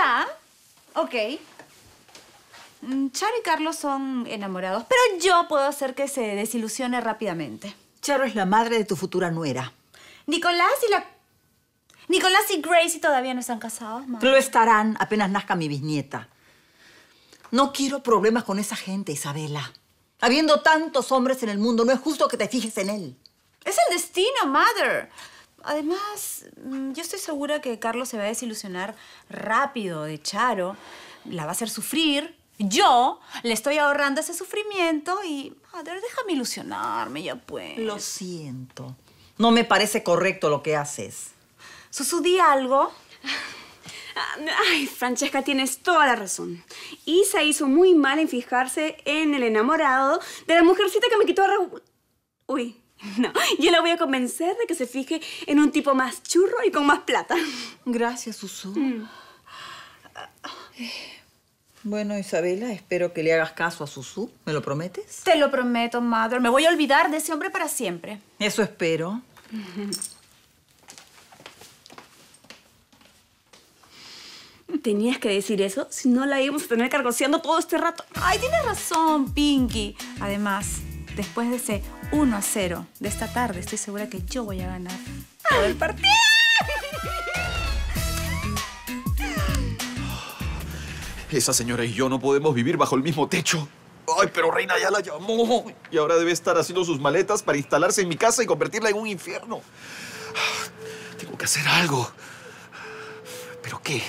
Ya, ok. Charo y Carlos son enamorados, pero yo puedo hacer que se desilusione rápidamente. Charo es la madre de tu futura nuera. Nicolás y Gracie todavía no están casados, mamá. Lo estarán apenas nazca mi bisnieta. No quiero problemas con esa gente, Isabela. Habiendo tantos hombres en el mundo, no es justo que te fijes en él. Es el destino, Mother. Además, yo estoy segura que Carlos se va a desilusionar rápido de Charo. La va a hacer sufrir. Yo le estoy ahorrando ese sufrimiento y, Mother, déjame ilusionarme, ya pues. Lo siento. No me parece correcto lo que haces. Susu, di algo. Ay, Francesca, tienes toda la razón. Isa hizo muy mal en fijarse en el enamorado de la mujercita que me quitó a Raúl. Uy, no. Yo la voy a convencer de que se fije en un tipo más churro y con más plata. Gracias, Susu. Bueno, Isabela, espero que le hagas caso a Susu. ¿Me lo prometes? Te lo prometo, Mother. Me voy a olvidar de ese hombre para siempre. Eso espero. Tenías que decir eso, si no la íbamos a tener cargoseando todo este rato. Ay, tienes razón, Pinky. Además, después de ese 1-0 de esta tarde, estoy segura que yo voy a ganar todo el partido. Esa señora y yo no podemos vivir bajo el mismo techo. Ay, pero Reina ya la llamó. Y ahora debe estar haciendo sus maletas para instalarse en mi casa y convertirla en un infierno. Tengo que hacer algo. ¿Pero qué?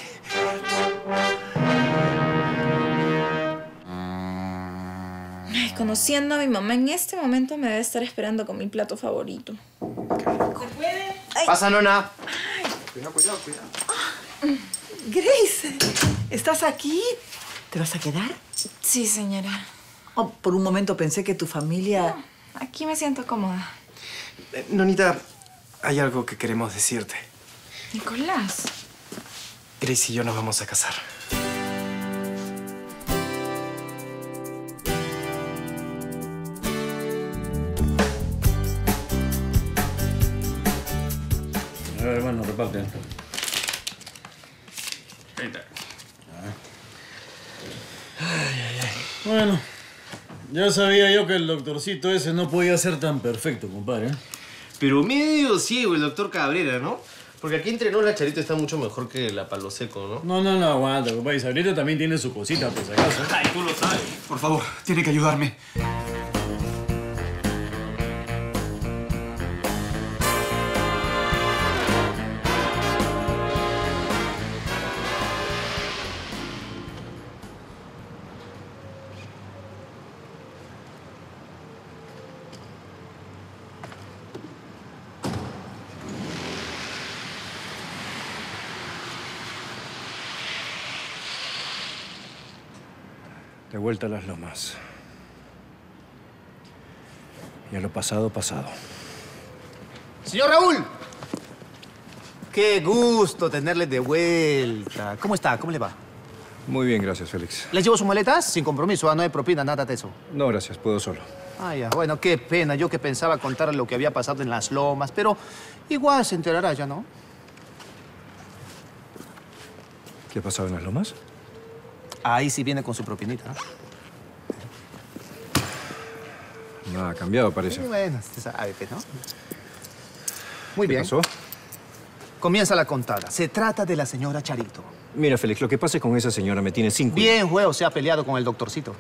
Ay, conociendo a mi mamá, en este momento me debe estar esperando con mi plato favorito. ¿Se puede? Pasa, nona. Cuidado. Grace, ¿estás aquí? ¿Te vas a quedar? Sí, señora. Oh, por un momento pensé que tu familia... No, aquí me siento cómoda. Nonita, hay algo que queremos decirte. Nicolás. Grace y yo nos vamos a casar. A ver, hermano, reparte. Ahí está. Bueno, ya sabía yo que el doctorcito ese no podía ser tan perfecto, compadre. Pero medio ciego el doctor Cabrera, ¿no? Porque aquí entre nos la Charito está mucho mejor que la Palo Seco, ¿no? No, aguanta, compadre. Sabrita también tiene su cosita, por si acaso. Ay, tú lo sabes. Por favor, tiene que ayudarme. De vuelta a las lomas. Y a lo pasado, pasado. ¡Señor Raúl! ¡Qué gusto tenerle de vuelta! ¿Cómo está? ¿Cómo le va? Muy bien, gracias, Félix. ¿Les llevo sus maletas? Sin compromiso, no hay propina, nada de eso. No, gracias, puedo solo. Ah, ya. Bueno, qué pena. Yo que pensaba contarle lo que había pasado en las lomas, pero igual se enterará ya, ¿no? ¿Qué ha pasado en las lomas? Ahí sí viene con su propinita, ¿no? Nada ha cambiado, parece. Sí, bueno, usted sabe, ¿no? Muy bien. ¿Qué pasó? Comienza la contada. Se trata de la señora Charito. Mira, Félix, lo que pasa con esa señora me tiene sin cuidado. Bien, juego, se ha peleado con el doctorcito.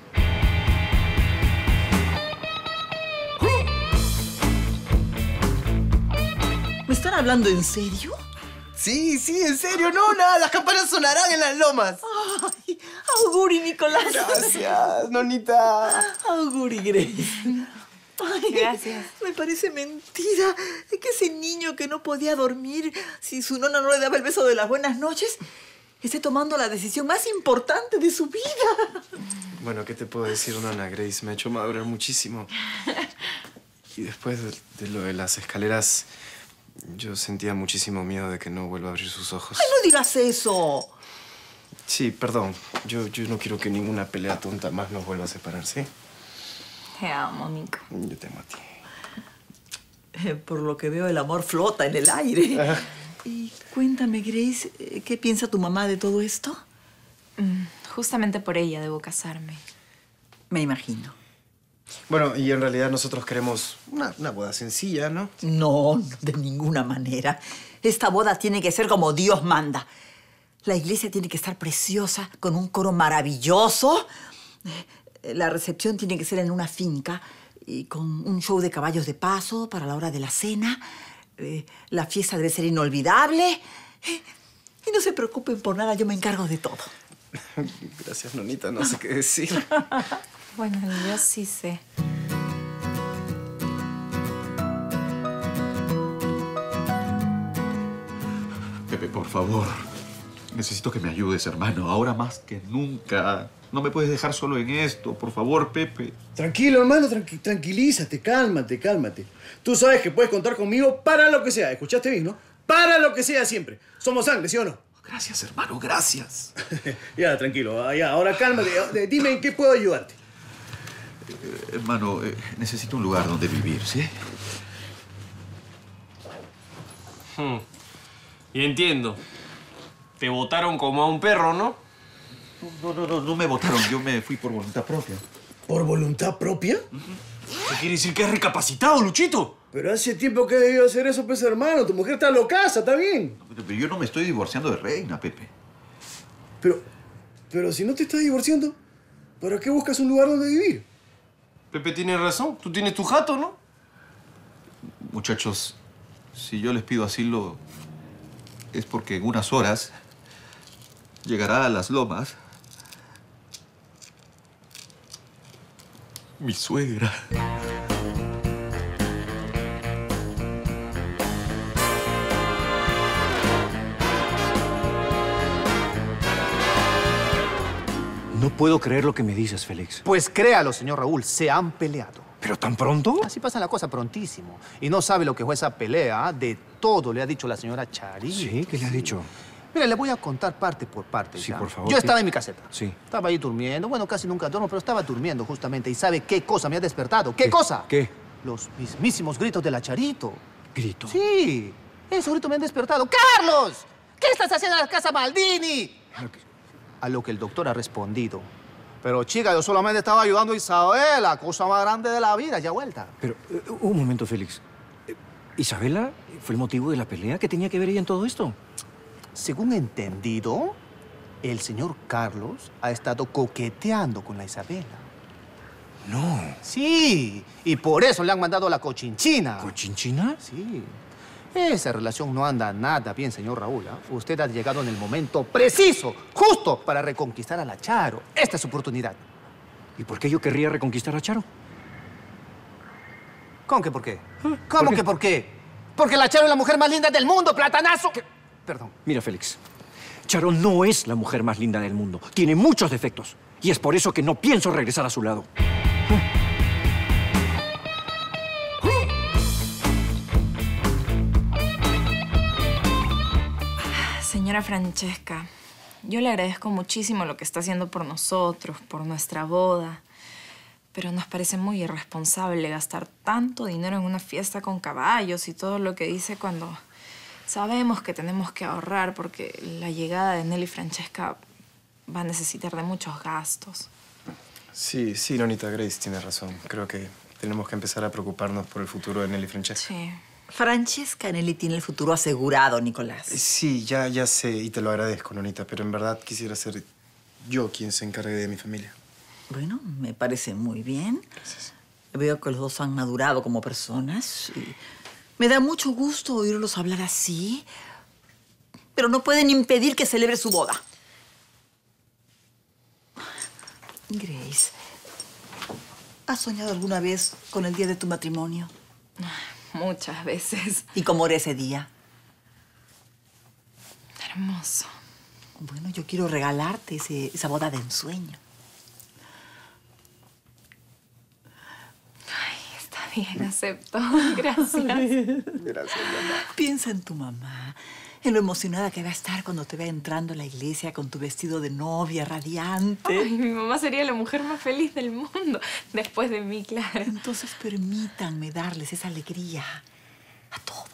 ¿Me están hablando en serio? Sí, en serio, nona. Las campanas sonarán en las lomas. Ay, auguri, Nicolás. Gracias, nonita. Auguri, Grace. Ay, Gracias. Me parece mentira que ese niño que no podía dormir si su nona no le daba el beso de las buenas noches esté tomando la decisión más importante de su vida. Bueno, ¿qué te puedo decir, nona? Grace me ha hecho madurar muchísimo. Y después de lo de las escaleras, yo sentía muchísimo miedo de que no vuelva a abrir sus ojos. ¡Ay, no digas eso! Sí, perdón. Yo no quiero que ninguna pelea tonta más nos vuelva a separar, ¿sí? Te amo, Nico. Yo te amo a ti. Por lo que veo, el amor flota en el aire. Y cuéntame, Grace, ¿qué piensa tu mamá de todo esto? Justamente por ella debo casarme. Me imagino. Bueno, y en realidad nosotros queremos una boda sencilla, ¿no? No, de ninguna manera. Esta boda tiene que ser como Dios manda. La iglesia tiene que estar preciosa, con un coro maravilloso. La recepción tiene que ser en una finca y con un show de caballos de paso para la hora de la cena. La fiesta debe ser inolvidable. Y no se preocupen por nada, yo me encargo de todo. Gracias, nonita, no sé qué decir. Bueno, yo sí sé. Pepe, por favor. Necesito que me ayudes, hermano. Ahora más que nunca. No me puedes dejar solo en esto. Por favor, Pepe. Tranquilo, hermano, tranquilízate, cálmate. Tú sabes que puedes contar conmigo para lo que sea. ¿Escuchaste bien, no? Para lo que sea siempre. Somos sangre, ¿sí o no? Gracias, hermano, gracias. Ya, tranquilo. Ya, ahora cálmate. Dime en qué puedo ayudarte. Hermano, necesito un lugar donde vivir, ¿sí? Y entiendo. Te votaron como a un perro, ¿no? No me votaron. Yo me fui por voluntad propia. ¿Por voluntad propia? ¿Qué quiere decir que has recapacitado, Luchito? Pero hace tiempo que he debido hacer eso, pues, hermano. Tu mujer está locaza, está bien. Pero yo no me estoy divorciando de Reina, Pepe. Pero si no te estás divorciando, ¿para qué buscas un lugar donde vivir? Pepe tiene razón. Tú tienes tu jato, ¿no? Muchachos, si yo les pido asilo, es porque en unas horas llegará a Las Lomas mi suegra. No puedo creer lo que me dices, Félix. Pues créalo, señor Raúl, se han peleado. ¿Pero tan pronto? Así pasa la cosa prontísimo. Y no sabe lo que fue esa pelea. De todo le ha dicho la señora Charito. Sí, ¿qué le ha dicho? Mira, le voy a contar parte por parte. Sí, ¿ya? por favor. Yo estaba en mi caseta. Sí. Estaba ahí durmiendo. Bueno, casi nunca duermo, pero estaba durmiendo justamente. ¿Y sabe qué cosa me ha despertado? ¿Qué cosa? ¿Qué? Los mismísimos gritos de la Charito. ¿Grito? Sí. Esos gritos me han despertado. ¡Carlos! ¿Qué estás haciendo en la casa Maldini? A lo que el doctor ha respondido. Pero, chica, yo solamente estaba ayudando a Isabela, la cosa más grande de la vida, ya vuelta. Pero, un momento, Félix. ¿Isabela fue el motivo de la pelea? ¿Qué tenía que ver ella en todo esto? Según he entendido, el señor Carlos ha estado coqueteando con la Isabela. No. Sí, y por eso le han mandado a la cochinchina. ¿Cochinchina? Sí. Esa relación no anda nada bien, señor Raúl. Usted ha llegado en el momento preciso, justo para reconquistar a la Charo. Esta es su oportunidad. ¿Y por qué yo querría reconquistar a Charo? ¿Cómo que por qué? ¿Cómo que por qué? Porque la Charo es la mujer más linda del mundo, platanazo. Perdón. Mira, Félix. Charo no es la mujer más linda del mundo. Tiene muchos defectos. Y es por eso que no pienso regresar a su lado. Señora Francesca, yo le agradezco muchísimo lo que está haciendo por nosotros, por nuestra boda. Pero nos parece muy irresponsable gastar tanto dinero en una fiesta con caballos y todo lo que dice cuando sabemos que tenemos que ahorrar porque la llegada de Nelly y Francesca va a necesitar de muchos gastos. Sí, nonita, Grace tiene razón. Creo que tenemos que empezar a preocuparnos por el futuro de Nelly y Francesca. Sí. Francesca Nelly tiene el futuro asegurado, Nicolás. Sí, ya sé y te lo agradezco, nonita, pero en verdad quisiera ser yo quien se encargue de mi familia. Bueno, me parece muy bien. Gracias. Veo que los dos han madurado como personas. Y me da mucho gusto oírlos hablar así. Pero no pueden impedir que celebre su boda. Grace, ¿has soñado alguna vez con el día de tu matrimonio? Muchas veces. ¿Y cómo era ese día? Hermoso. Bueno, yo quiero regalarte esa boda de ensueño. Está bien, acepto. Gracias. Gracias, mamá. Piensa en tu mamá, en lo emocionada que va a estar cuando te vea entrando a la iglesia con tu vestido de novia radiante. Ay, mi mamá sería la mujer más feliz del mundo. Después de mí, claro. Entonces permítanme darles esa alegría a todos.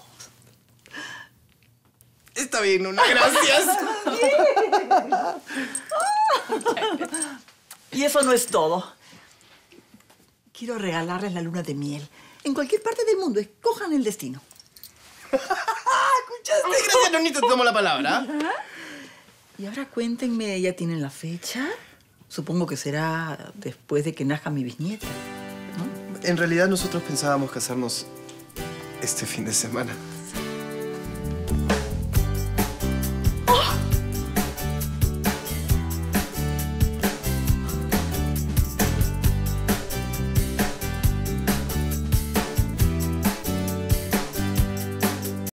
Está bien, Nuna, gracias. Y eso no es todo. Quiero regalarles la luna de miel. En cualquier parte del mundo, escojan el destino. ¿Escuchaste? Gracias, Nonito, te tomo la palabra. Y ahora cuéntenme, ¿ya tienen la fecha? Supongo que será después de que nazca mi bisnieta, ¿no? En realidad nosotros pensábamos casarnos este fin de semana.